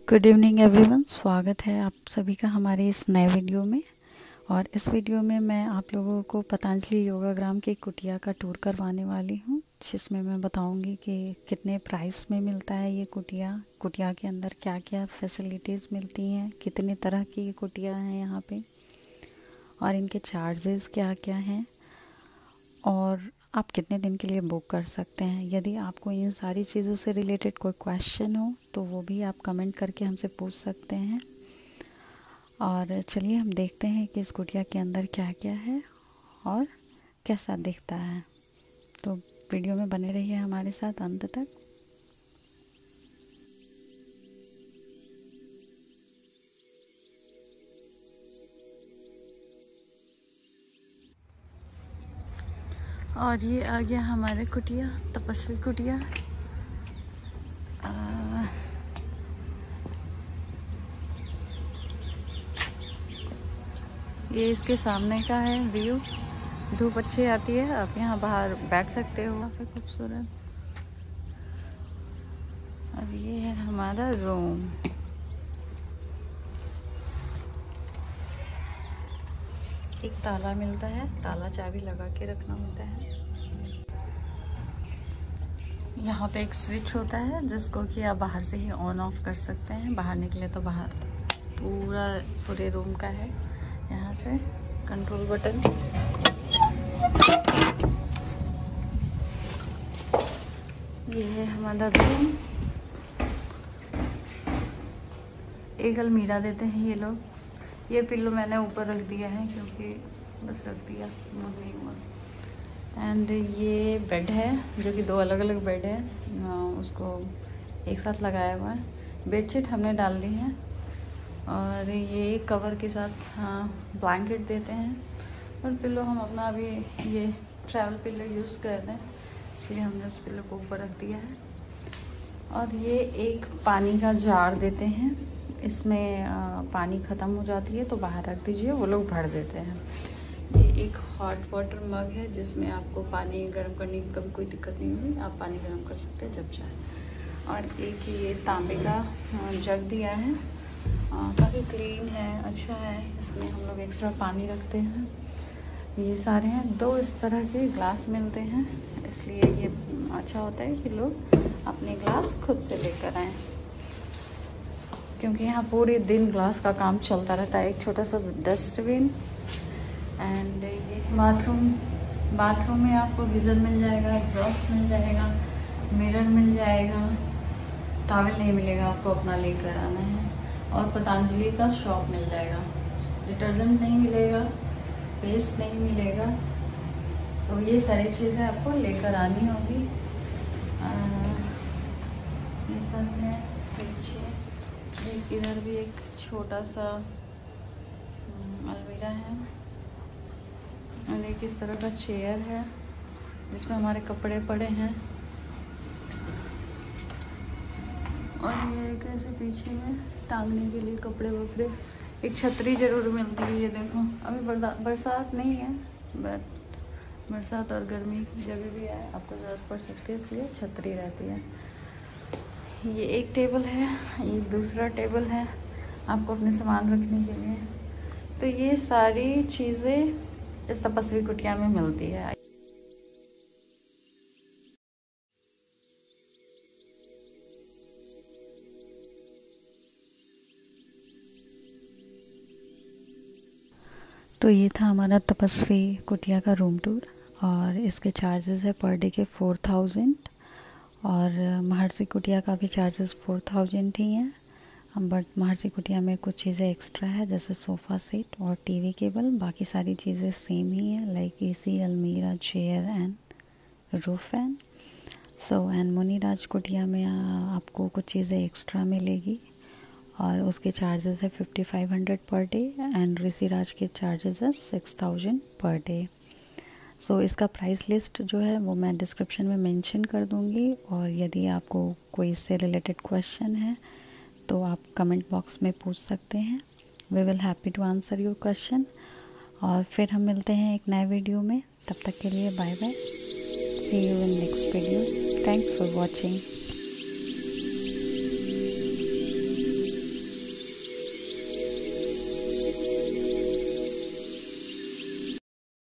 Good evening everyone, स्वागत है आप सभी का हमारे इस नए वीडियो में। और इस वीडियो में मैं आप लोगों को पतंजलि योगाग्राम की कुटिया का टूर करवाने वाली हूँ, जिसमें मैं बताऊँगी कि कितने प्राइस में मिलता है ये कुटिया के अंदर क्या क्या फैसिलिटीज़ मिलती हैं, कितने तरह की कुटिया हैं यहाँ पे और इनके चार्जेस क्या क्या हैं और आप कितने दिन के लिए बुक कर सकते हैं। यदि आपको इन सारी चीज़ों से रिलेटेड कोई क्वेश्चन हो तो वो भी आप कमेंट करके हमसे पूछ सकते हैं। और चलिए हम देखते हैं कि इस कुटिया के अंदर क्या क्या है और कैसा दिखता है। तो वीडियो में बने रहिए हमारे साथ अंत तक। और ये आ गया हमारे कुटिया, तपस्वी कुटिया। ये इसके सामने का है व्यू। धूप अच्छी आती है, आप यहाँ बाहर बैठ सकते हो, काफ़ी खूबसूरत। और ये है हमारा रूम। एक ताला मिलता है, ताला चाबी लगा के रखना होता है। यहाँ पे एक स्विच होता है जिसको कि आप बाहर से ही ऑन ऑफ कर सकते हैं। बाहर निकले तो बाहर पूरे रूम का है। यहाँ से कंट्रोल बटन। ये है हमारा रूम। एक अलमीरा देते हैं ये लोग। ये पिल्लो मैंने ऊपर रख दिया है क्योंकि बस रख दिया, मूड नहीं हुआ। एंड ये बेड है जो कि 2 अलग अलग बेड है, उसको एक साथ लगाया हुआ है। बेडशीट हमने डाल दी है और ये कवर के साथ ब्लैंकेट देते हैं। और पिल्लो हम अपना अभी ये ट्रैवल पिल्लो यूज़ कर रहे हैं, इसलिए हमने उस पिल्लो को ऊपर रख दिया है। और ये एक पानी का जार देते हैं, इसमें पानी ख़त्म हो जाती है तो बाहर रख दीजिए, वो लोग भर देते हैं। ये एक हॉट वाटर मग है जिसमें आपको पानी गर्म करने की कभी कोई दिक्कत नहीं होगी, आप पानी गर्म कर सकते हैं जब चाहे। और एक ये तांबे का जग दिया है, काफ़ी क्लीन है, अच्छा है। इसमें हम लोग एक्स्ट्रा पानी रखते हैं। ये सारे हैं। 2 इस तरह के ग्लास मिलते हैं, इसलिए ये अच्छा होता है कि लोग अपने ग्लास खुद से लेकर आएँ, क्योंकि यहाँ पूरे दिन ग्लास का काम चलता रहता है। एक छोटा सा डस्टबिन। एंड ये बाथरूम में आपको गीज़र मिल जाएगा, एग्जॉस्ट मिल जाएगा, मिरर मिल जाएगा। टॉवल नहीं मिलेगा, आपको अपना लेकर आना है। और पतंजलि का शॉप मिल जाएगा। डिटर्जेंट नहीं मिलेगा, पेस्ट नहीं मिलेगा, तो ये सारी चीज़ें आपको लेकर आनी होगी। ये सब है। पीछे इधर भी एक छोटा सा अलमीरा है और एक इस तरह का चेयर है जिसमें हमारे कपड़े पड़े हैं। और ये एक ऐसे पीछे में टांगने के लिए कपड़े वपड़े। एक छतरी ज़रूर मिलती है, ये देखो। अभी बरसात नहीं है, बट बरसात और गर्मी जब भी आए आपको ज़रूरत पड़ सकती है, इसलिए छतरी रहती है। ये एक टेबल है, ये दूसरा टेबल है आपको अपने सामान रखने के लिए। तो ये सारी चीज़ें इस तपस्वी कुटिया में मिलती है। तो ये था हमारा तपस्वी कुटिया का रूम टूर। और इसके चार्जेस है पर डे के 4000। और महर्षि कुटिया का भी चार्जेस 4000 ही हैं, बट महर्षि कुटिया में कुछ चीज़ें एक्स्ट्रा है, जैसे सोफ़ा सेट और टीवी केबल। बाकी सारी चीज़ें सेम ही है, लाइक एसी, अलमीरा, chair and roof fan. And Muniraj कुटिया में आपको कुछ चीज़ें एक्स्ट्रा मिलेगी और उसके चार्जेस है 5500 पर डे। एंड ऋषिराज के चार्जेस है 6000 पर डे। इसका प्राइस लिस्ट जो है वो मैं डिस्क्रिप्शन में मेंशन कर दूंगी। और यदि आपको कोई इससे रिलेटेड क्वेश्चन है तो आप कमेंट बॉक्स में पूछ सकते हैं। We will happy to answer your question. और फिर हम मिलते हैं एक नए वीडियो में। तब तक के लिए bye bye, see you in next video. Thanks for watching.